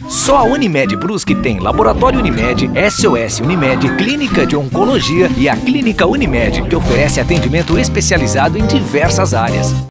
Só a Unimed Brusque tem Laboratório Unimed, SOS Unimed, Clínica de Oncologia e a Clínica Unimed, que oferece atendimento especializado em diversas áreas.